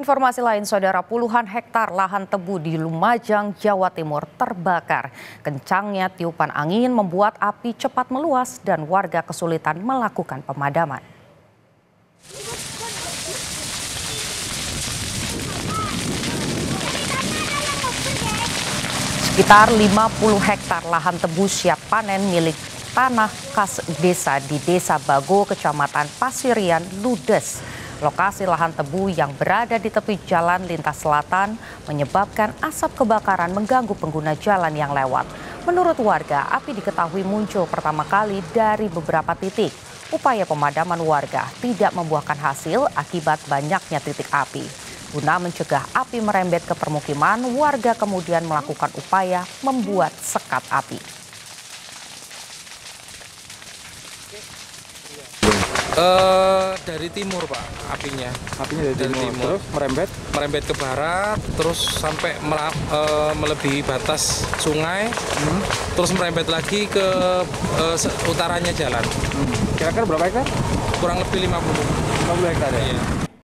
Informasi lain, saudara, puluhan hektar lahan tebu di Lumajang, Jawa Timur terbakar. Kencangnya tiupan angin membuat api cepat meluas dan warga kesulitan melakukan pemadaman. Sekitar 50 hektar lahan tebu siap panen milik tanah kas desa di Desa Bago, Kecamatan Pasirian, Ludes. Lokasi lahan tebu yang berada di tepi jalan lintas selatan menyebabkan asap kebakaran mengganggu pengguna jalan yang lewat. Menurut warga, api diketahui muncul pertama kali dari beberapa titik. Upaya pemadaman warga tidak membuahkan hasil akibat banyaknya titik api. Guna mencegah api merembet ke permukiman, warga kemudian melakukan upaya membuat sekat api. Dari timur, Pak, apinya. Apinya dari timur. Terus merembet ke barat, terus sampai melebihi batas sungai, terus merembet lagi ke utaranya jalan. Kira-kira berapa hektar? Kurang lebih 50 hektar ya? Iya.